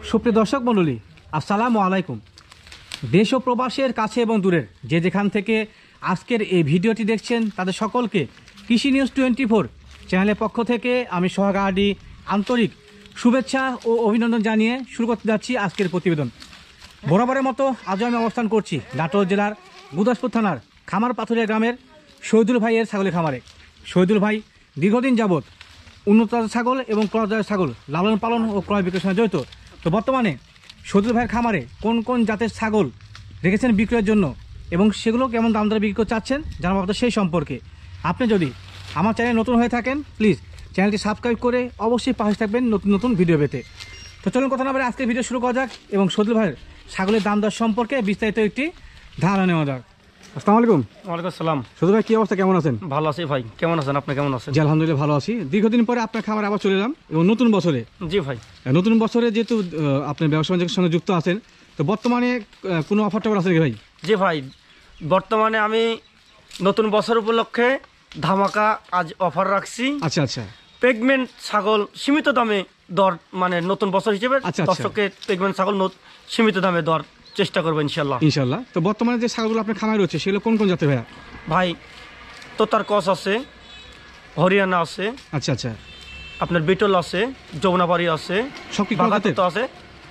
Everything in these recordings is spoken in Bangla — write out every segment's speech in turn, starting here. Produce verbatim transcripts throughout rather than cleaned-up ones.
সুপ্রিয় দর্শক মণ্ডলী, আসসালামু আলাইকুম। দেশ ও প্রবাসের কাছে এবং দূরের যে যেখান থেকে আজকের এই ভিডিওটি দেখছেন তাদের সকলকে কৃষি নিউজ টোয়েন্টি ফোর চ্যানেলের পক্ষ থেকে আমি সোহাগ আহাদি আন্তরিক শুভেচ্ছা ও অভিনন্দন জানিয়ে শুরু করতে যাচ্ছি আজকের প্রতিবেদন। বরাবরের মতো আজও আমি অবস্থান করছি নাটোর জেলার গুদাসপুর থানার খামার পাথুরিয়া গ্রামের শহীদুল ভাইয়ের ছাগলের খামারে। শহীদুল ভাই দীর্ঘদিন যাবৎ উন্নত ছাগল এবং ক্রসজাতের ছাগল লালন পালন ও ক্রয় বিক্রয়ের সঙ্গে জড়িত। তো বর্তমানে শহীদুল ভাইয়ের খামারে কোন কোন জাতের ছাগল রেখেছেন বিক্রয়ের জন্য এবং সেগুলো কেমন দাম দরে বিক্রি করতে চাচ্ছেন জানাবো আপনাদের সেই সম্পর্কে। আপনি যদি আমার চ্যানেল নতুন হয়ে থাকেন প্লিজ চ্যানেলটি সাবস্ক্রাইব করে অবশ্যই পাশে থাকবেন নতুন নতুন ভিডিও পেতে। তো চলুন কথা না বলে আজকে ভিডিও শুরু করা যাক এবং শহীদুল ভাইয়ের ছাগলের দাম দর সম্পর্কে বিস্তারিত একটি ধারণা নেওয়া যাক। আসসালামু আলাইকুম। ওয়ালাইকুম আসসালাম। শহীদুল ভাই, কি অবস্থা, কেমন আছেন? ভালো আছি ভাই, কেমন আছেন আপনি? কেমন আছেন? জি আলহামদুলিল্লাহ ভালো আছি। দীর্ঘদিন পরে আপনার খামারে আবার চলে এলাম এবং নতুন বছরে। জি ভাই, নতুন বছরে যেহেতু আপনার ব্যবসা বাণিজ্যের সঙ্গে যুক্ত আছেন, তো বর্তমানে কোনো অফার টফার আছে নাকি ভাই? জি ভাই, বর্তমানে আমি নতুন বছর উপলক্ষে ধামাকা আজ অফার রাখছি। আচ্ছা আচ্ছা। প্রেগনেন্ট ছাগল সীমিত দামে দর, মানে নতুন বছর হিসেবে আচ্ছা, দর্শককে প্রেগনেন্ট ছাগল সীমিত দামে দর চেষ্টা করবো ইনশাল্লাহ। ইনশাল্লাহ। তো বর্তমানে যে ছাগলগুলো আপনার খামারে রয়েছে সেগুলো কোন কোন জাতের ভাইয়া? ভাই তোতার কস আছে, হরিয়ানা আছে, আচ্ছা আচ্ছা, আপনার বিটল আছে, যমুনাবাড়ি আছে, সব কি বাগাতোতা আছে,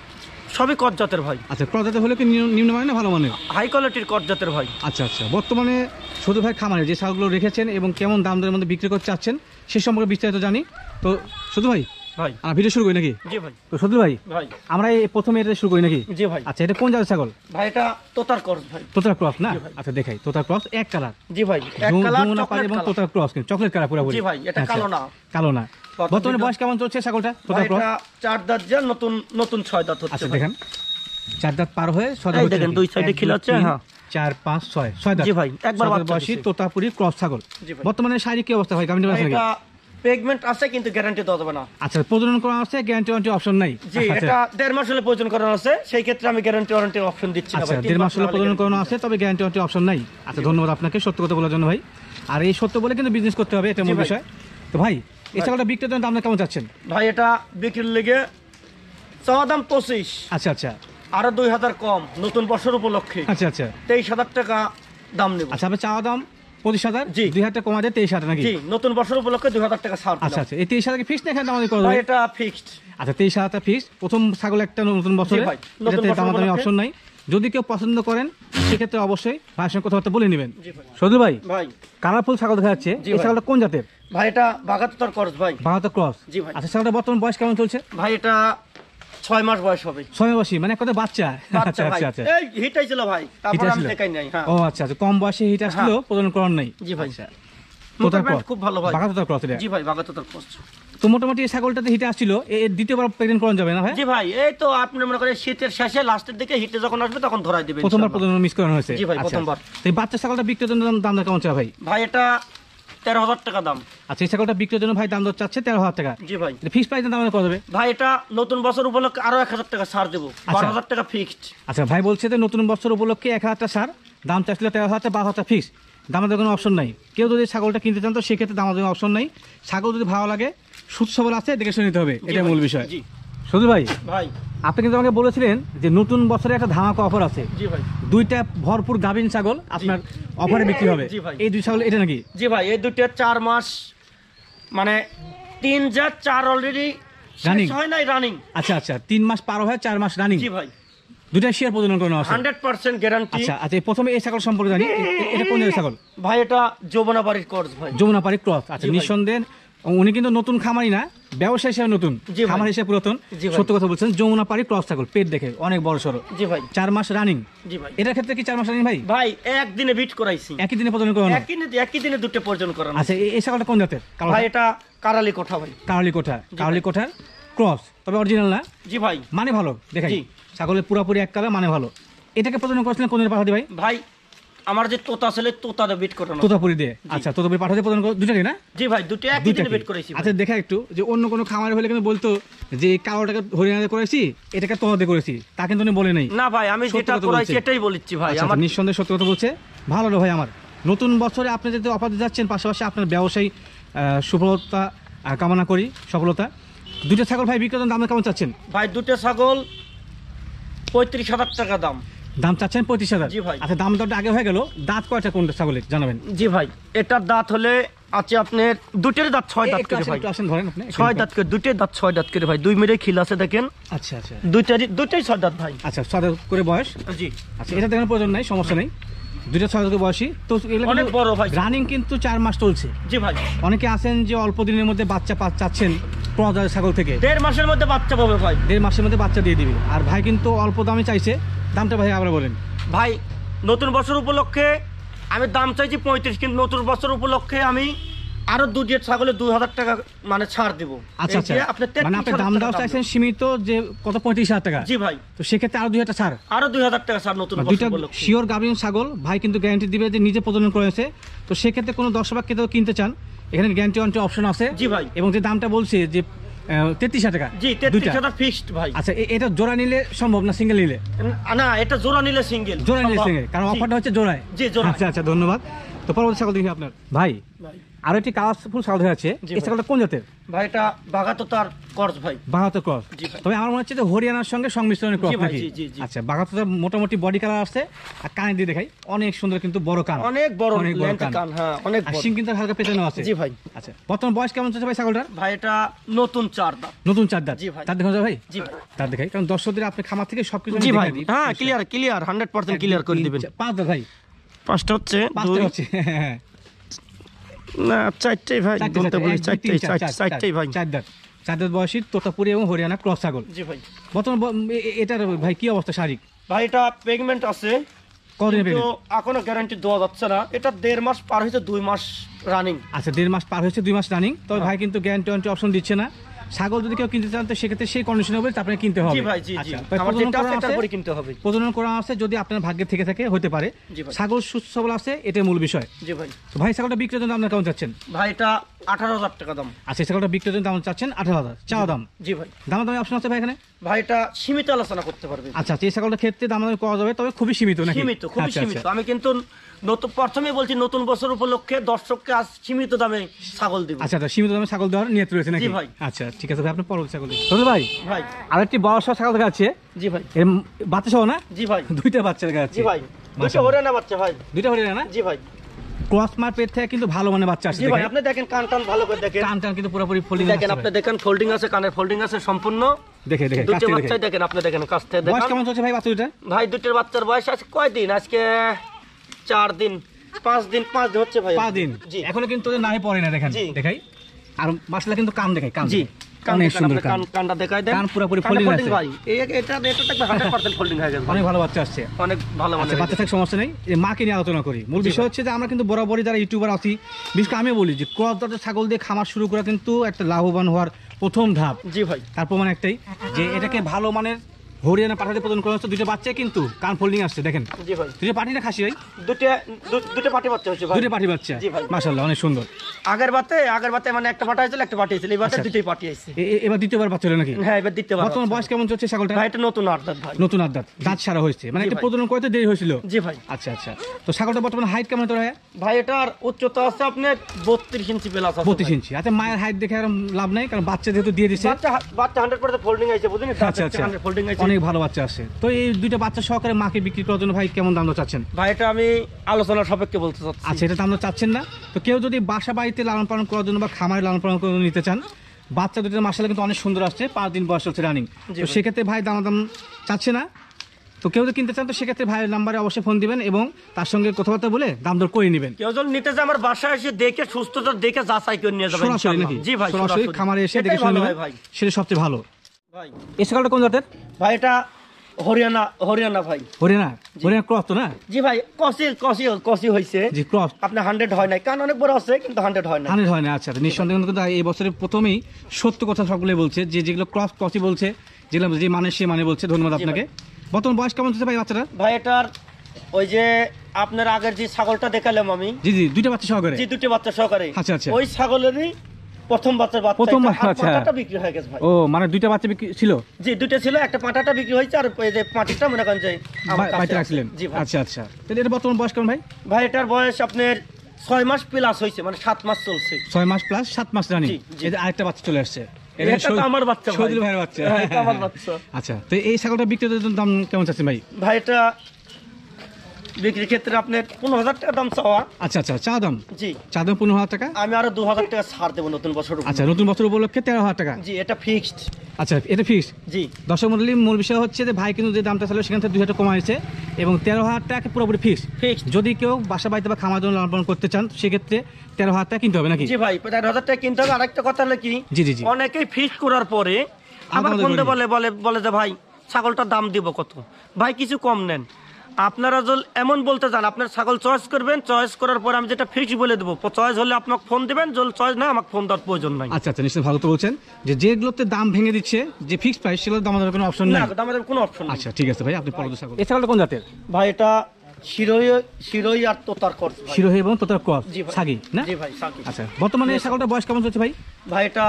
সবই কট জাতের ভাই। আচ্ছা, ক্রস জাতের হলে কি নিম্নমানের না ভালো মানের? হাই কোয়ালিটির কট জাতের ভাই। আচ্ছা আচ্ছা। বর্তমানে শহীদুল ভাই খামারে যে ছাগলগুলো রেখেছেন এবং কেমন দাম দরের মধ্যে বিক্রি করতে চাচ্ছেন সে সম্পর্কে বিস্তারিত জানি। তো শহীদুল ভাই ভাই আর ভিডিও শুরু করি নাকি? জি ভাই। তো শহীদুল ভাই ভাই আমরা এই প্রথমে এটা শুরু করি নাকি? জি ভাই। আচ্ছা, এটা কোন জাতের ছাগল ভাই? এটা তোতার ক্রস ভাই। তোতার ক্রস না? আচ্ছা দেখাই, তোতার ক্রস এক কালার। জি ভাই, এক কালার চকলেট এবং কালার। তোতার ক্রস কিন্তু চকলেট কালার পুরো। জি ভাই, এটা কালো না। কালো না। বর্তমানে বয়স কেমন চলছে ছাগলটা? তোতার ক্রস এটা চার দাঁত, যা নতুন নতুন ছয় দাঁত হচ্ছে। আচ্ছা দেখেন, চার দাঁত পার হয়ে ছয় দাঁত এই দেখেন দুই সাইডে খিল আছে। হ্যাঁ, চার পাঁচ ছয় ছয় দাঁত। জি ভাই, একবার বাচ্চা বয়সী দিছে। তোতাপুরি ক্রস ছাগল। জি ভাই। বর্তমানে শারীরিক কি অবস্থা ভাই? গাভিন আছে নাকি? এটা প্রেগন্যান্ট আছে কিন্তু গ্যারান্টি দেওয়া যাবে না। আচ্ছা, প্রজনন করা আছে, গ্যারান্টি ওয়ারেন্টি অপশন নাই? জি, এটা দেড় মাস হলে প্রয়োজন করানো আছে, সেই ক্ষেত্রে আমি গ্যারান্টি ওয়ারেন্টি অপশন দিচ্ছি না আচ্ছা, ভাই। দেড় মাস হলে প্রজনন করানো আছে তবে গ্যারান্টি ওয়ারেন্টি অপশন নাই। আচ্ছা, ধন্যবাদ আপনাকে সত্য কথা বলার জন্য ভাই। আর এই সত্য বলে কিন্তু বিজনেস করতে হবে, এটা মূল বিষয়। তো ভাই এই ছাগলটা বিক্রির জন্য দামটা কেমন চাচ্ছেন? ভাই এটা বিক্রির লেগে চাওয়া দাম পঁচিশ। আচ্ছা আচ্ছা। আরো দুই হাজার কম নতুন বছর উপলক্ষে। আচ্ছা আচ্ছা। তেইশ হাজার টাকা দাম নেব। আচ্ছা, আপনি চাওয়া দাম পঁচিশ হাজার, জি, দুই হাজার কমা দিয়ে তেইশ হাজার নাকি? জি, নতুন বছর উপলক্ষে দুই হাজার টাকা ছাড়। আচ্ছা আচ্ছা। এই তেইশ হাজার ফিক্সড না এখানে দামাদামি করা ভাই যাবে? এটা ফিক্সড। আচ্ছা, তেইশ হাজার ফিক্সড। প্রথম ছাগল একটা নতুন বছরে, ভাই, নতুন এটাতে বছর দামাদামি উপলক্ষে। অপশন নাই। যদি কেউ পছন্দ করেন সেক্ষেত্রে অবশ্যই ভাইয়ের সঙ্গে কথাবার্তা বলে নেবেন। জি ভাই। সদুল ভাই ভাই কালারফুল ছাগল দেখা যাচ্ছে, জি এই ভাই। ছাগলটা কোন জাতের? ভাই এটা বাগাতোতার ক্রস ভাই। বাহাত্তর ক্রস। জি ভাই। আচ্ছা, ছাগলটা বর্তমান বয়স কেমন চলছে? ভাই এটা ছয় মাস বয়স হবে। ছয় মাসি, মানে এক কথা বাচ্চা। বাচ্চা আচ্ছা ভাই। আচ্ছা আচ্ছা। এই হিটাই ছিল ভাই, তারপর হিট আমি আসলো? দেখাই নাই। হ্যাঁ। ও আচ্ছা আচ্ছা, কম বয়সে হিট আসলো, প্রজনন করার নাই। জি ভাই। আচ্ছা, তোতার ক্রস খুব ভালো ভাই। বাহাত্তর ক্রস এটা। জি ভাই, বাগাতোতার ক্রস। তো মোটামুটি এই ছাগলটাতে হিটে আসছিল, এর দ্বিতীয়বার প্রেগনেন্ট করানো যাবে না ভাই? জি ভাই, এই তো আপনি মনে করেন শীতের শেষে লাস্টের দিকে হিটে যখন আসবে তখন ধরাই দিবেন। প্রথমবার প্রজনন মিস করানো হয়েছে? জি ভাই, আচ্ছা। প্রথমবার। তো এই বাচ্চা ছাগলটা বিক্রির জন্য দাম দর কেমন চাই ভাই? ভাই এটা তেরো হাজার টাকা দাম। আচ্ছা, এই ছাগলটা বিক্রির জন্য ভাই দাম দর চাচ্ছে তেরো হাজার টাকা। জি ভাই। ফিক্স প্রাইস দাম কত হবে? ভাই এটা নতুন বছর উপলক্ষে আরো এক হাজার টাকা ছাড় দেবো, বারো হাজার টাকা ফিক্সড। আচ্ছা, ভাই বলছে যে নতুন বছর উপলক্ষে এক হাজার টাকা ছাড়, দাম চাচ্ছিল তেরো হাজার, বারো হাজার ফিক্স, দামের কোনো অপশন নাই। কেউ যদি ছাগলটা কিনতে চান তো সেক্ষেত্রে দামের কোনো অপশন নাই। ছাগল যদি ভালো লাগে, সুদ সবল আছে, দেখে শুনে নিতে হবে, এটা মূল বিষয়। জি সদুল ভাই, ভাই। আপনি কিন্তু আমাকে বলেছিলেন যে নতুন বছরে একটা ধামাকা অফার আছে। জি ভাই। দুইটা ভরপুর গাভিন ছাগল আপনার অফারে বিক্রি হবে। জি ভাই। এই দুই ছাগল এটা নাকি? জি ভাই, এই দুটো চার মাস, মানে তিন যা চার অলরেডি Running? হয় নাই, রানিং। আচ্ছা আচ্ছা, তিন মাস পার হয়ে চার মাস রানিং। জি ভাই, দুইটা শেয়ার প্রজনন করানো আছে। Hundred percent guarantee. আচ্ছা আচ্ছা, প্রথমে এই ছাগল সম্পর্কে জানি, এ- এটা কোন জাতের ছাগল? ভাই এটা যমুনাবাড়ির ক্রস ভাই। যমুনাপাড়ি ক্রস। আচ্ছা, জি ভাই। নিঃসন্দেহে উনি কিন্তু নতুন খামারি না, ব্যবসায়ী হিসেবে নতুন, জি ভাই। খামার হিসেবে পুরাতন। জি ভাই। সত্য কথা বলছেন, যমুনাপাড়ি ক্রস ছাগল, পেট দেখে অনেক বড় সড়ো, জি ভাই। চার মাস রানিং। জি ভাই। এটার ক্ষেত্রে কি চার মাস রানিং ভাই? ভাই একদিনে বিট করাইছি, একই দিনে প্রজনন করানো? একই দিনে একই দিনে দুটো পর্যন্ত করানো। আচ্ছা, এই- এই ছাগলটা কোন জাতের? কালো ভাই এটা কারালি কোঠা ভাই। কারলি কোঠা, কারলি কোঠার ক্রস, তবে অরিজিনাল না, জি ভাই। মানে ভালো দেখাই। জি। ছাগলের পুরাপুরি এক কালার, মানে ভালো। এটাকে প্রজনন করেছিলেন কোন পাঠাতে ভাই? ভাই আমার যে তোতা ছেলে তোতারে বিট করানো। তোতাপুরি দিয়ে। আচ্ছা, তোতাপুরি পাঠাতে প্রজনন করে দুটাকে না? জি ভাই, দুটো একই দুইটা দিনে কি? বিট করাইছি ভাই। আচ্ছা, দেখা একটু যে অন্য কোনো খামারে হলে কিন্তু বলতো যে এই কালোটাকে হরিয়ানাতে করেছি, এটাকে তোতাতে করেছি, তা কিন্তু উনি বলে নেই। না ভাই, আমি সত্য যেটা কথা করাইছি বলছে। এটাই বলেছি ভাই। আচ্ছা, আমার নিঃসন্দেহে সত্য কথা বলছে। ভালো হলো ভাই আমার। নতুন বছরে আপনি যদি অফার দিতে যাচ্ছেন, পাশাপাশি আপনার ব্যবসায়ী আহ, সফলতা আহ, কামনা করি, সফলতা। দুটো ছাগল ভাই বিক্রেতার দাম কেমন চাচ্ছেন? ভাই দুটো ছাগল পঁয়ত্রিশ হাজার টাকা দাম। দাম চাচ্ছেন পঁয়ত্রিশ হাজার? জি ভাই। আচ্ছা, দাম দরটা আগে হয়ে গেল, দাঁত কয়টা কোনটা ছাগলের জানাবেন? জি ভাই, এটার দাঁত হলে আছে আপনার দুটের দাঁত ছয় দাঁত একটু করে আসেন, ভাই। একটু আসেন, ধরেন আপনি। ছয় দাঁত করে, দুটের দাঁত ছয় দাঁত করে ভাই, দুই মিলে খিল আছে দেখেন। আচ্ছা আচ্ছা দুইটারই দুইটাই ছয় দাঁত ভাই। আচ্ছা, ছয় দাঁত করে বয়স। জি। আচ্ছা, এটা দেখানোর প্রয়োজন নাই, সমস্যা নেই। দুইটা ছয় দাঁত করে বয়সী তো এগুলো অনেক বড় ভাই। রানিং কিন্তু চার মাস চলছে। জি ভাই। অনেকে আছেন যে অল্প দিনের মধ্যে বাচ্চা পা চাচ্ছেন প্রজার ছাগল থেকে, দেড় মাসের মধ্যে বাচ্চা পাবে ভাই। দেড় মাসের মধ্যে বাচ্চা দিয়ে দিবে। আর ভাই কিন্তু অল্প দামে চাইছে, দামটা ভাই আবার বলেন। ভাই নতুন বছর উপলক্ষে আমি দাম চাইছি পঁয়ত্রিশ, কিন্তু নতুন বছর উপলক্ষে আমি আরো দুই ছাগলে দুই হাজার টাকা মানে ছাড় দিব। আচ্ছা আচ্ছা, মানে আপনি দাম দাও চাইছেন সীমিত যে কত, পঁয়ত্রিশ হাজার টাকা? জি ভাই। তো সেক্ষেত্রে আরো দুই হাজার ছাড়, আরো দুই হাজার টাকা ছাড় নতুন দুইটা বছর উপলক্ষে। শিওর গাভীন ছাগল ভাই কিন্তু গ্যারান্টি দিবে যে নিজে প্রজনন করেছে। তো সেক্ষেত্রে কোনো দর্শক বা কেউ কিনতে চান, এখানে গ্যারান্টি ওয়ারেন্টি অপশন আছে। জি ভাই। এবং যে দামটা বলছে যে তেত্রিশ হাজার টাকা। জি, তেত্রিশ হাজার ফিক্সড ভাই। আচ্ছা, এ- এটা জোড়া নিলে সম্ভব না সিঙ্গেল নিলে? না, এটা জোড়া নিলে সিঙ্গেল। জোড়া নিলে সিঙ্গেল, কারণ জি। অফারটা হচ্ছে জোড়ায়। জি, জোড়ায়। আচ্ছা আচ্ছা, ধন্যবাদ। তো পরবর্তী ছাগল দেখি আপনার ভাই। ভাই আরো একটি কালারফুল ছাগল দেখা যাচ্ছে, জি এই ভাই। ছাগলটা কোন জাতের? ভাই এটা বাগাতো তার করজ ভাই। বাঘাতো ক্রস। জি ভাই। তবে আমার মনে হচ্ছে যে হরিয়ানার সঙ্গে সংমিশ্রণের ক্রস জি ভাই, নাকি? জি, জি, জি। আচ্ছা, বাঘাতো মোটামুটি বডি কালার আছে, আর কানে দিয়ে দেখাই অনেক সুন্দর কিন্তু বড় কান, অনেক বড় অনেক বড় লেন্থ কান। কান, হ্যাঁ অনেক আর বড়। সিং কিন্তু হালকা পেছনে আছে। জি ভাই। আচ্ছা, বর্তমান বয়স কেমন চলছে ভাই ছাগলটার? ভাই এটা নতুন চার দাঁত। নতুন চার দাঁত। জি ভাই। তার দেখা যায় ভাই? জি ভাই। তার দেখাই, কারণ দর্শকদের আপনি খামার থেকে সবকিছু জি দেখাই ভাই, দিই। হ্যাঁ clear clear hundred percent clear করে দিবেন। পাঁচ দাঁত ভাই? পাঁচটা হচ্ছে পাঁচটা দুই, হচ্ছে, হ্যাঁ না চারটাই ভাই, চারটে, গুনতে চারটে, বলি এক, দুই, চারটাই, তিন, চার, চার- চার, চারটাই ভাই। চার দাঁত। চার দাঁত বয়সী তোতাপুরি এবং হরিয়ানা ক্রস ছাগল। জি ভাই। বর্তমান ব- এ- এ- এটার ভাই কি অবস্থা শারীরিক? ভাই এটা পেগমেন্ট আছে, কতদিনে কিন্তু পেলেন? এখনো গ্যারান্টি দেওয়া যাচ্ছে না। এটা দেড় মাস পার হয়েছে, দুই মাস রানিং। আচ্ছা, দেড় মাস পার হয়েছে, দুই মাস রানিং। তবে ভাই কিন্তু গ্যারান্টি ওয়ারেন্টি অপশন দিচ্ছে না। ছাগল যদি কেউ কিনতে চান তো সেক্ষেত্রে সেই কন্ডিশনে হবে আপনাকে কিনতে হবে। জি ভাই, জি জি। আচ্ছা, তবে আমার প্রজনন যেটা করা আছে আছে, এটার পরে কিনতে হবে। প্রজনন করা আছে, যদি আপনার ভাগ্যে থেকে থাকে হতে পারে। জি ভাই। ছাগল সুস্থ সবল আছে, এটাই মূল বিষয়। জি ভাই। তো ভাই ছাগলটা বিক্রির জন্য আপনার কেমন চাচ্ছেন? ভাই এটা আঠারো হাজার টাকা দাম। আচ্ছা, এই ছাগলটা বিক্রির জন্য দাম চাচ্ছেন আঠারো হাজার, চাওয়া দাম। জি ভাই। দাম দামে অপশন আছে ভাই এখানে? ভাই এটা সীমিত আলোচনা করতে পারবে। আচ্ছা আচ্ছা, এই ছাগলটার ক্ষেত্রে দাম দামে করা যাবে, তবে খুবই সীমিত নাকি? সীমিত, খুবই আচ্ছা, সীমিত। আচ্ছা। আমি কিন্তু নতুন প্রথমে বলছি নতুন বছর উপলক্ষে দর্শককে আজ সীমিত দামে ছাগল দিব। আচ্ছা আচ্ছা, সীমিত দামে ছাগল দেওয়ার নিয়ত রয়েছে নাকি? জি ভাই। আচ্ছা, ঠিক আছে ভাই, আপনার পরবর্তী ছাগল দেখি। তবে ভাই ভাই। আরেকটি বড় সড় ছাগল দেখা যাচ্ছে, জি ভাই। এর বাচ্চা সহ না? জি ভাই। দুইটা বাচ্চা দেখা যাচ্ছে। জি ভাই। দুটো মাশাআল্লাহ। হরিয়ানা বাচ্চা ভাই। দুইটা হরিয়ানা না? জি ভাই। ক্রস মার পেট থেকে কিন্তু ভালো মানে বাচ্চা আসছে। জি ভাই, দেখেন। আপনি দেখেন কান টান ভালো করে দেখেন। কান টান কিন্তু পুরোপুরি ফোল্ডিং দেখেন আপনি দেখেন ফোল্ডিং আছে, কানের ফোল্ডিং আছে সম্পূর্ণ। দেখে দেখে কাছ দুটো থেকে বাচ্চাই দেখেন। দেখেন, আপনি দেখেন কাছ থেকে বয়স দেখেন। কেমন চলছে ভাই বাচ্চা দুইটা? ভাই দুটোর বাচ্চার বয়স আছে কয়দিন? আজকে চার দিন, পাঁচ দিন, পাঁচ দিন হচ্ছে ভাই। পাঁচ দিন। জি। এখনো কিন্তু ওদের নাই পড়ে না, দেখেন জি। দেখাই। আর মাসলা কিন্তু কান দেখাই, কান জি। দেখাই। কান অনেক দেখেন, সুন্দর আপনি কান। কান- কানটা দেখাই দেন। কান পুরোপুরি কানটা folding folding আছে। ভাই। এই এটা এটা দেখবে হান্ড্রেড পার্সেন্ট ফোল্ডিং হয়ে গেছে ভাই। অনেক ভালো বাচ্চা আসছে। অনেক ভালো আচ্ছা, মানে। বাচ্চা থেকে সমস্যা নেই, এই মাকে নিয়ে আলোচনা করি। মূল বিষয় হচ্ছে যে আমরা কিন্তু বরাবরই যারা ইউটিউবার আছি, বিশেষ করে আমি বলি যে ক্রস জাতের ছাগল দিয়ে খামার শুরু করা কিন্তু একটা লাভবান হওয়ার প্রথম ধাপ। জি ভাই। তার প্রমাণ একটাই যে এটাকে ভালো মানের হরিয়ানা পাঠাতে প্রদান করা হচ্ছে। দুইটা বাচ্চা কিন্তু কান ফোল্ডিং আসছে, দেখেন। জি ভাই। দুইটা পাটি না খাসি ভাই? দুটো দু- দুটো পাটি বাচ্চা হচ্ছে ভাই। দুইটা পাটি বাচ্চা। জি ভাই। মাশাআল্লাহ, অনেক সুন্দর। আগের বাতে আগের বাতে মানে একটা পাটা হয়েছিল, একটা পাটি হয়েছিল। এই বাতে আচ্ছা। দুটোই পাটি হয়েছে। এ- এ- এবার দ্বিতীয়বার বাচ্চা হলো নাকি? হ্যাঁ, এবার দিতে পারবো। বর্তমান বয়স কেমন চলছে ছাগলটা? ভাই এটা নতুন আর্দাত ভাই। নতুন আদাত, দাঁত সারা হয়েছে, মানে জি একটা ভাই। প্রজনন করতে দেরি হয়েছিল। জি ভাই। আচ্ছা আচ্ছা, তো ছাগলটা বর্তমানে হাইট কেমন তোরা? ভাই এটার উচ্চতা আছে আপনার বত্রিশ ইঞ্চি প্লাস আছে। বত্রিশ ইঞ্চি। আচ্ছা, মায়ের হাইট দেখে আর লাভ নাই, কারণ বাচ্চা যেহেতু দিয়ে দিছে। বাচ্চা বাচ্চা হান্ড্রেড পার্সেন্ট ফোল্ডিং আছে, বুঝলেন? আচ্ছা আচ্ছা, ফোল্ডিং আছে। অনেক ভালো বাচ্চা আছে। তো এই দুইটা বাচ্চা সহকারে মাকে বিক্রি করার জন্য ভাই কেমন দাম দর চাচ্ছেন? ভাই এটা আমি আলোচনার সাপেক্ষে বলতে চাচ্ছি। আচ্ছা, এটা দাম দর চাচ্ছেন না? তো কেউ যদি বাসা বাড়িতে লালন পালন করার জন্য বা খামারে লালন পালন করে নিতে চান, বাচ্চা দুটো মাসালা কিন্তু অনেক সুন্দর আসছে, পাঁচ দিন বয়স হচ্ছে রানিং। জি তো ভাই। সেক্ষেত্রে ভাই দাম দাম চাচ্ছে না। তো কেউ যদি কিনতে চান তো সেক্ষেত্রে ভাইয়ের নাম্বারে অবশ্যই ফোন দিবেন এবং তার সঙ্গে কথাবার্তা বলে দাম দর করে নেবেন। কেউ যদি নিতে চায় আমার বাসায় এসে দেখে সুস্থতা দেখে যাচাই করে নিয়ে যাবেন সরাসরি ইনশাআল্লাহ। নাকি? জি ভাই, সরাসরি খামারে এসে দেখে এটাই শুনে ভালো নেবেন, হয় ভাই। সেটা সবচেয়ে ভালো। ভাই এই ছাগলটা কোন জাতের? ভাই এটা হরিয়ানা হরিয়ানা ভাই। হরিয়ানা? হরিয়ানা ক্রস তো না? জি ভাই, কসি কসি কসি হয়েছে। জি, ক্রস। আপনি হান্ড্রেড হয় নাই, কান অনেক বড় আছে কিন্তু হান্ড্রেড হয় না। হান্ড্রেড হয় না। আচ্ছা, নিঃসন্দেহ কিন্তু এই বছরের প্রথমেই সত্য কথা সকলে বলছে, যে যেগুলো ক্রস ক্রসই বলছে, যেগুলো যে মানে সে মানে বলছে। ধন্যবাদ জি আপনাকে। বর্তমান বয়স কেমন চলছে ভাই বাচ্চাটা? ভাই এটার ওই যে আপনার আগের যে ছাগলটা দেখালাম আমি, জি জি, দুইটা বাচ্চা সহকারে। যে দুটো বাচ্চা সহকারে, আচ্ছা, আচ্ছা। ওই ছাগলেরই প্রথম বাচ্চার বাচ্চা। প্রথম এটা, বাচ্চা, আর আচ্ছা। পাঁঠাটা বিক্রি হয়ে গেছে ভাই। ও, মানে দুইটা বাচ্চা বিক্রি ছিল? জি, দুটো ছিল, একটা পাঁঠাটা বিক্রি হয়েছে আর এই যে পাঁটিটা মনে করেন যে আমার বা- কাছে বাড়িতে আছে। রাখছিলেন? জি ভাই। আচ্ছা আচ্ছা, তাহলে এটা বর্তমান বয়স কেমন ভাই? ভাই এটার বয়স আপনার ছয় মাস প্লাস হয়েছে, মানে সাত মাস চলছে। ছয় মাস প্লাস সাত মাস রানিং। জি, জি। এই যে আরেকটা বাচ্চা চলে আসছে, এটা এটা তো আমার বাচ্চা ভাই। শহীদুল ভাইয়ের বাচ্চা। হ্যাঁ, এটা আমার বাচ্চা। আচ্ছা, তো এই ছাগলটা বিক্রির জন্য দাম কেমন চাচ্ছেন ভাই? ভাই এটা বিক্রির ক্ষেত্রে আপনার পনেরো হাজার টাকা দাম চাওয়া। আচ্ছা আচ্ছা, চা দাম জি, চা দাম পনেরো হাজার টাকা। আমি আরো দু হাজার টাকা ছাড় দেবো নতুন বছর উপলক্ষে। আচ্ছা, নতুন বছর উপলক্ষে তেরো হাজার টাকা। জি, এটা ফিক্সড। আচ্ছা, এটা ফিক্স। জি, দর্শক মন্ডলী, মূল বিষয় হচ্ছে যে ভাই কিন্তু যে দামটা ছিল সেখান থেকে দুই হাজার কমাইছে এবং তেরো হাজার টাকা পুরোপুরি ফিক্স। ফিক্সড। যদি কেউ বাসা বাড়িতে বা খামার জন্য লালন পালন করতে চান সেক্ষেত্রে তেরো হাজার টাকা কিনতে হবে নাকি? জি ভাই, তেরো হাজার টাকা কিনতে হবে। আরেকটা কথা হলো কি, জি জি জি, অনেকেই ফিক্সড করার পরে আবার আমাদের বন্ধে বলি। বলে বলে বলে যে ভাই ছাগলটার দাম দিব কত, ভাই কিছু কম নেন। আপনারা যদি এমন বলতে চান আপনার ছাগল চয়েস করবেন, চয়েস করার পর আমি যেটা ফিক্স বলে দেবো, চয়েস হলে আপনাকে ফোন দিবেন, যদি চয়েস না আমাকে ফোন দেওয়ার প্রয়োজন নাই। আচ্ছা আচ্ছা, নিশ্চয়ই ভালো তো বলছেন যে যেগুলোতে দাম ভেঙে দিচ্ছে যে ফিক্স প্রাইস সেগুলোর দাম আমাদের কোনো অপশন না, নাই। দামের কোনো অপশন নেই। আচ্ছা ঠিক আছে ভাই, আপনি পরবর্তী ছাগল। এই ছাগলটা কোন জাতের? ভাই এটা শিরোই শিরোই আর তোতার কর ভাই। শিরোহী এবং তোতার ক্রস জি ভাই। ছাগি না? জি ভাই, সাকি। আচ্ছা, বর্তমানে এই ছাগলটা বয়স কেমন চলছে ভাই? ভাই এটা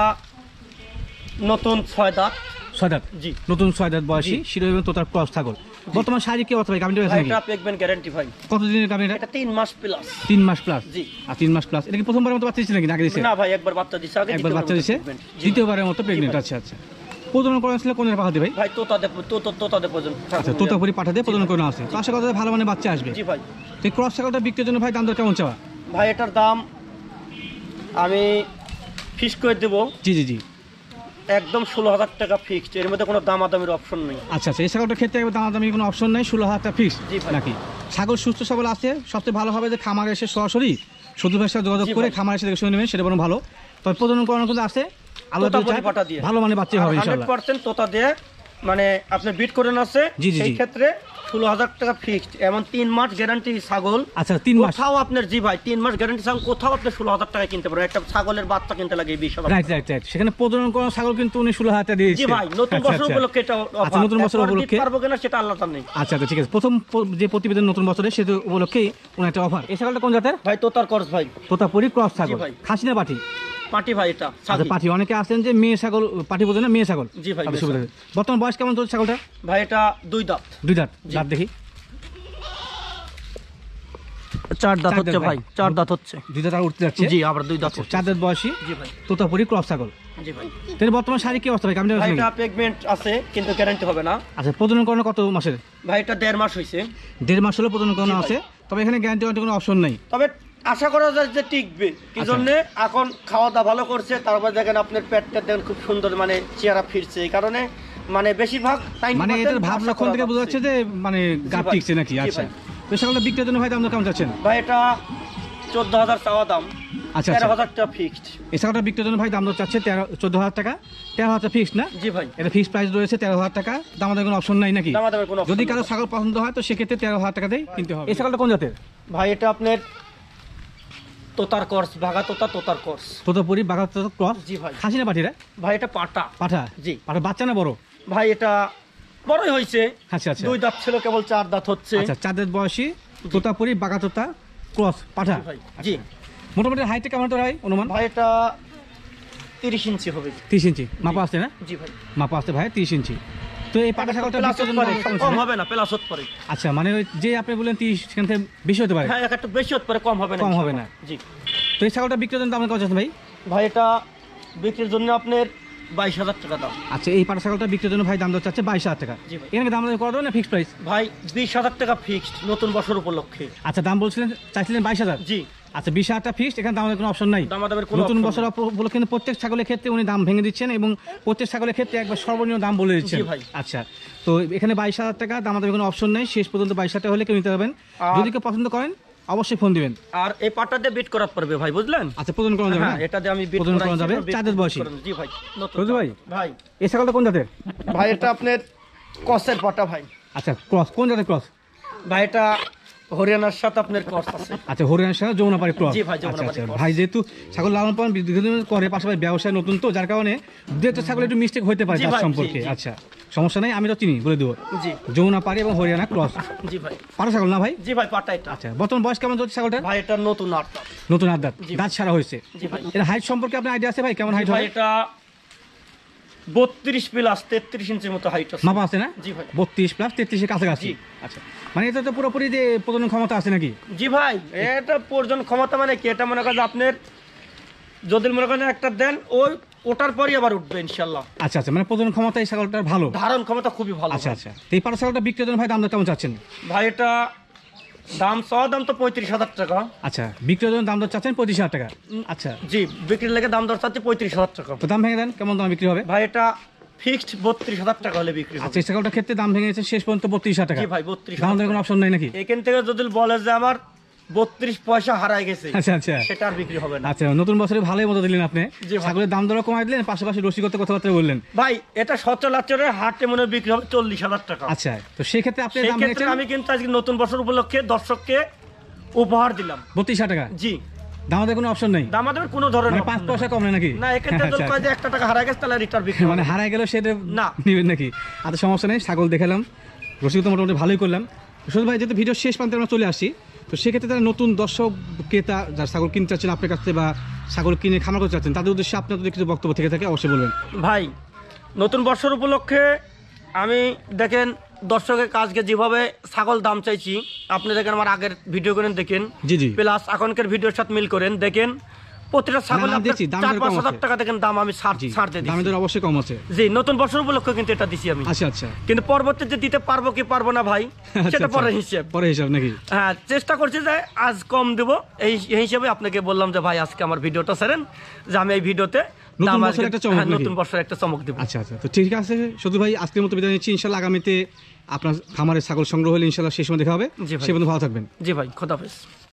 নতুন ছয় দাঁত। ছয় দাঁত। জি, নতুন ছয় দাঁত বয়সী জি। শিরোহী এবং তোতার ক্রস ছাগল। বর্তমান শারীরিক কি অবস্থা ভাই? গাভিটা আছে ভাই নাকি? এটা পেকবেন গ্যারান্টি ভাই। কতদিনের গাভি এটা? এটা তিন মাস প্লাস। তিন মাস প্লাস। জি। আর তিন মাস প্লাস, এটা কি প্রথমবারের মতো বাচ্চা দিচ্ছে নাকি আগে দিচ্ছে? না ভাই, একবার বাচ্চা দিছে আগে, একবার বাচ্চা দিচ্ছে, pregnant। জি। দ্বিতীয়বারের মতো প্রেগনেন্ট। ভাই। আচ্ছা আচ্ছা, প্রজনন করা ছিল কোন পাঠাতে ভাই? ভাই তোতা দে তোতা তোতা দে পর্যন্ত। আচ্ছা, তোতাপুরি পাঠাতে প্রজনন করানো আছে, তো আশা করা যায় ভালো মানে বাচ্চা আসবে। জি ভাই। তো এই ক্রস ছাগলটা বিক্রির জন্য ভাই দাম দর কেমন চাওয়া? ভাই এটার দাম আমি ফিক্স করে দেবো জি জি জি। একদম ষোলো হাজার টাকা ফিক্সড, এর মধ্যে কোনো দামাদামির অপশন নেই। আচ্ছা আচ্ছা, এই ছাগলটার ক্ষেত্রে একবার দামাদামি কোনো অপশন নেই, ষোলো হাজার টাকা ফিক্স জি ভাই। নাকি? ছাগল সুস্থ সবল আছে, সবচেয়ে ভালো হবে যে খামারে এসে সরাসরি শুধু ভাইয়ের সাথে যোগাযোগ জি করে ভাই। খামারে এসে দেখে শুনে নেবেন, সেটা বরং ভালো। তবে প্রজনন করানো কিন্তু আছে, আলো তোতাপুরি পাঠা দিয়ে ভালো মানে বাচ্চা হবে হান্ড্রেড ইনশাআল্লাহ। পার্সেন্ট তোতা দিয়ে মানে আপনার বিট করে আছে। জি, জি, সেই জি। ক্ষেত্রে ষোলো হাজার টাকা ফিক্সড, এমন তিন মাস গ্যারান্টি ছাগল। আচ্ছা, তিন মাস। কোথাও আপনার, জি ভাই, তিন মাস গ্যারান্টি ছাগল কোথাও আপনি ষোলো হাজার টাকা কিনতে পারবেন। একটা ছাগলের বাচ্চা কিনতে লাগে বিশ হাজার। রাইট রাইট রাইট, সেখানে প্রজনন করানো ছাগল কিন্তু উনি ষোলো হাজার টাকা জি দিয়েছে। ভাই, নতুন আচ্ছা, বছর আচ্ছা। উপলক্ষে এটা আচ্ছা, নতুন বছর উপলক্ষে পারবো কিনা সেটা আল্লাহ জানে। আচ্ছা আচ্ছা, ঠিক আছে। প্রথম প- যে প্রতিবেদন নতুন বছরে সেটা উপলক্ষেই কোনো একটা অফার। এই ছাগলটা কোন জাতের? ভাই তোতার করস ভাই। তোতাপুরি ক্রস ছাগল, ভাই। খাসি না পাঠি? পাটি ভাই এটা আচ্ছা, ছাগল। পাঠি। অনেকে আছেন যে মেয়ে ছাগল, পাঠি বোঝে না, মেয়ে ছাগল। জি ভাই, তাদের মেয়ে সুবিধা। বর্তমান বয়স কেমন চলছে ছাগলটা? ভাই এটা দুই দাঁত। দুই দাঁত। জি। দাঁত দেখি। চার দাঁত চার হচ্ছে দাঁত ভাই, ভাই। চার দাঁত হচ্ছে। দুই দাঁত আর উঠতে যাচ্ছে। জি, আবার দুই দাঁত আচ্ছা, হচ্ছে। চার দাঁত বয়সী জি ভাই। তোতাপুরি ক্রস ছাগল। জি ভাই। তাহলে বর্তমান শারীরিক কি অবস্থা ভাই? কেমন ভাই আছে? এটা প্রেগনেন্ট আছে কিন্তু গ্যারান্টি হবে না। আচ্ছা, প্রজনন করানো কত মাসের? ভাই এটা দেড় মাস হয়েছে। দেড় মাস হলো প্রজনন করানো জি ভাই। আছে, তবে এখানে গ্যারান্টি ওয়ারেন্টি কোনো অপশন নাই। তবে আশা করা যায় যে টিকবে, কি আচ্ছা। জন্যে এখন খাওয়া দাওয়া ভালো করছে, তারপর দেখেন আপনার পেটটা দেখেন খুব সুন্দর মানে চেহারা ফিরছে, এই কারণে মানে বেশিরভাগ ninety মানে percent এটার ভাব আশা লক্ষণ করা থেকে বোঝা যাচ্ছে যে মানে গাপ ভাই। টিকছে নাকি? জি আচ্ছা, ভাই। তো ছাগলটা বিক্রির জন্য ভাই দাম দর কেমন চাচ্ছেন? ভাই এটা চোদ্দ হাজার চাওয়া দাম, আচ্ছা তেরো আচ্ছা, হাজার টাকা ফিক্সড। এই ছাগলটা বিক্রির জন্য ভাই দাম দর চাচ্ছে তেরো চোদ্দ হাজার টাকা, তেরো হাজার ফিক্সড না? জি ভাই, এটা ফিক্সড প্রাইস রয়েছে তেরো হাজার টাকা, দাম দর কোনো অপশন নাই নাকি? দামাদামের কোনো option যদি নেই। কারো ছাগল পছন্দ হয় তো সেক্ষেত্রে তেরো হাজার টাকা দিয়ে কিনতে হবে। এই ছাগলটা কোন জাতের? ভাই এটা আপনার তোতার কোর্স, ভাগা তোতা, তোতার কোর্স। তোতাপুরি বাঘাত ক্রস। জি ভাই। খাসি না পাঠিরা? ভাই এটা পাটা। পাঠা। জি। পাঠা বাচ্চা না বড়? ভাই এটা বড়ই হয়েছে, আচ্ছা আচ্ছা, দুই দাঁত ছিল, কেবল চার দাঁত হচ্ছে। আচ্ছা, চার দাঁত বয়সী তোতাপুরি বাঘাতোতা ক্রস পাঠা। জি ভাই। জি মোটামুটি হাইটে কেমন তো ভাই অনুমান? ভাই এটা তিরিশ ইঞ্চি হবে। তিরিশ ইঞ্চি মাপা আসছে না? জি ভাই। মাপা আসতে ভাই তিরিশ ইঞ্চি। তো এই পাটা ছাগলটা প্লাস বিক্রির হতে জন্য পারে, দাম কেমন কম ছিল? হবে না, প্লাস হতে পারে। আচ্ছা, মানে ওই যে আপনি বললেন তিরিশ, সেখান থেকে বেশি হতে পারে। হ্যাঁ, এক একটু বেশি হতে পারে, কম হবে না। কম হবে না। জি তো এই ছাগলটা বিক্রির জন্য দাম কেমন চাচ্ছেন ভাই? ভাই এটা বিক্রির জন্য আপনার বাইশ হাজার টাকা দাম। আচ্ছা, এই পাটা ছাগলটা বিক্রির জন্য ভাই দাম দর চাচ্ছে বাইশ হাজার টাকা। জি ভাই। এখানে দাম দর করা দেবেন না ফিক্সড প্রাইস? ভাই বিশ হাজার টাকা ফিক্সড নতুন বছর উপলক্ষে। আচ্ছা, দাম বলছিলেন চাইছিলেন বাইশ হাজার। জি, আচ্ছা, বিশ হাজার টাকা ফিক্সড, এখানে দামের কোনো অপশন নাই। দামাদামের কোনো নতুন option বছর বলে কিন্তু প্রত্যেক ছাগলের ক্ষেত্রে উনি দাম ভেঙে দিচ্ছেন এবং প্রত্যেক ছাগলের ক্ষেত্রে একবার সর্বনিম্ন দাম বলে দিচ্ছেন। জি ভাই। আচ্ছা, তো এখানে বাইশ হাজার টাকা দাম আমাদের কোনো অপশন নেই, শেষ পর্যন্ত বাইশ হাজার টাকা হলে কেউ নিতে পারবেন। আর- যদি কেউ পছন্দ করেন অবশ্যই ফোন দিবেন। আর এই পাটা দিয়ে বিট করা পারবে ভাই, বুঝলেন? আচ্ছা, প্রদান করা যাবে হ্যাঁ, না? এটা দিয়ে আমি বিট প্রদান করা করাইছি, যাবে এটা বিট চাঁদের বয়সী। করানো। জি ভাই, নতুন বুঝলি ভাই? ভাই এই ছাগলটা কোন জাতের? ভাই এটা আপনার কসের পাটা ভাই। আচ্ছা, ক্রস কোন জাতের ক্রস? ভাই এটা হরিয়ানার সাথে আপনার ক্রস আছে। আচ্ছা, হরিয়ানার সাথে যমুনাপাড়ি ক্রস। জি ভাই, আচ্ছা যমুনাপাড়ি আচ্ছা, cross। ভাই যেহেতু ছাগল লালন পালন দীর্ঘদিন করে, পাশাপাশি ব্যবসায় নতুন তো, যার কারণে দু একটা ছাগল একটু মিস্টেক হতে পারে জি তার ভাই, জি, সম্পর্কে। জি। আচ্ছা, সমস্যা নাই, আমি তো চিনি, বলে দেবো। জি যমুনাপাড়ি এবং হরিয়ানা ক্রস জি ভাই। পাটা ছাগল না ভাই? জি ভাই, পাটা এটা। আচ্ছা, বর্তমান বয়স কেমন চলছে ছাগলটা? ভাই এটা নতুন আট দাঁত। নতুন আট দাঁত, জি। দাঁত ছাড়া হয়েছে। জি ভাই। এর হাইট সম্পর্কে আপনার আইডিয়া আছে ভাই, কেমন হাইট ভাই হয়? এটা বত্রিশ প্লাস তেত্রিশ ইঞ্চির মতো হাইট আছে। মাপা আছে না? জি ভাই। বত্রিশ প্লাস তেত্রিশের কাছাকাছি। জি। আচ্ছা, মানে এটা তো পুরোপুরি যে প্রজনন ক্ষমতা আছে নাকি? জি ভাই, এটা প্রয়োজন ক্ষমতা মানে কি, এটা মনে করেন আপনার যদি মনে করেন একটা দেন ওই ওটার পরই আবার উঠবে ইনশাল্লাহ। আচ্ছা আচ্ছা, মানে প্রজনন ক্ষমতা এই ছাগলটার ভালো। ধারণ ক্ষমতা খুবই ভালো। আচ্ছা আচ্ছা, তো এই পাড়া ছাগলটা বিক্রির জন্য ভাই দাম দর কেমন চাচ্ছেন? ভাই এটা দাম চাওয়া দাম তো পঁয়ত্রিশ হাজার টাকা। আচ্ছা, বিক্রির জন্য দাম দর চাচ্ছেন পঁয়ত্রিশ হাজার টাকা। আচ্ছা জি, বিক্রির লেগে দাম দর চাচ্ছি পঁয়ত্রিশ হাজার টাকা। তো দাম ভেঙে দেন, কেমন দাম বিক্রি হবে? ভাই এটা ফিক্সড বত্রিশ হাজার টাকা হলে বিক্রি হবে। আচ্ছা, এই ছাগলটার ক্ষেত্রে দাম ভেঙে গেছে শেষ পর্যন্ত বত্রিশ হাজার টাকা। জি ভাই, বত্রিশ দাম দরের কোনো অপশন নাই নাকি? এখান থেকে যদি বলে যে আমার বত্রিশ পয়সা হারায় গেছে, আচ্ছা আচ্ছা সেটা আর বিক্রি হবে না। আচ্ছা, নতুন বছরে ভালোই মতো দিলেন আপনি। জি ভাই। ছাগলের দাম দরও কমাই দিলেন, পাশাপাশি রসিকতা কথাবার্তা বললেন। ভাই এটা সচরাচরের হাটে মনে হয় বিক্রি হবে চল্লিশ হাজার টাকা। আচ্ছা, তো সেই ক্ষেত্রে আপনি সেই দাম ক্ষেত্রে ভেঙেছেন আমি কিন্তু আজকে নতুন বছর উপলক্ষে দর্শককে উপহার দিলাম বত্রিশ হাজার টাকা। জি, দাম দরের কোনো অপশন নেই, দাম আমাদের কোনো ধরনের মানে পাঁচ option পয়সা নাই। কম নেই নাকি? না, এখান থেকে যদি আচ্ছা, কয় যে একটা টাকা হারায় গেছে তাহলে রিটার বিক্রি মানে হবে। হারায় গেল সেটা না। নিবেন নাকি? আচ্ছা, সমস্যা নেই, ছাগল দেখালাম, রসিকতা মোটামুটি ভালোই করলাম। শুধু ভাই যেহেতু ভিডিও শেষ প্রান্তে আমরা চলে আসি, তো সেক্ষেত্রে যারা নতুন দর্শক ক্রেতা যারা ছাগল কিনতে চাচ্ছেন আপনার কাছ থেকে বা ছাগল কিনে খামার করতে চাচ্ছেন, তাদের উদ্দেশ্যে আপনার যদি কিছু বক্তব্য থেকে থাকে অবশ্যই বলবেন। ভাই নতুন বছর উপলক্ষে আমি দেখেন দর্শকের কাজকে যেভাবে ছাগল দাম চাইছি, আপনি দেখেন আমার আগের ভিডিও করেন দেখেন, জি জি, প্লাস এখনকার ভিডিওর সাথে মিল করেন দেখেন, প্রতিটা ছাগল না, দেখছি, দাম চার দর পাঁচ কম হাজার আছে। টাকা দেখেন দাম আমি ছাড় জি, ছাড়তে দিই। দামের দর অবশ্যই কম আছে। জি, নতুন বছর উপলক্ষে কিন্তু এটা দিছি আমি। আচ্ছা আচ্ছা, কিন্তু পরবর্তীতে দিতে পারবো কি পারবো না ভাই, আচ্ছা, সেটা আচ্ছা, পরে হিসেব। পরে হিসাব নাকি? হ্যাঁ, চেষ্টা করছি যে আজ কম দেবো, এই এই হিসেবে আপনাকে বললাম যে ভাই আজকে আমার ভিডিওটা সেরেন, যে আমি এই ভিডিওতে নতুন দাম বছরের আজকে- একটা চমক হ্যাঁ, নাকি? নতুন বছরের একটা চমক দেবো। আচ্ছা আচ্ছা, তো ঠিক আছে শুধু ভাই, আজকের মতো বিদায় নিচ্ছি। ইনশাল্লাহ আগামীতে আপনার খামারে ছাগল সংগ্রহ হলে ইনশাল্লাহ সেই সময় দেখা হবে। জি ভাই। সে পর্যন্ত ভালো থাকবেন। জি ভাই, খোদাফেজ।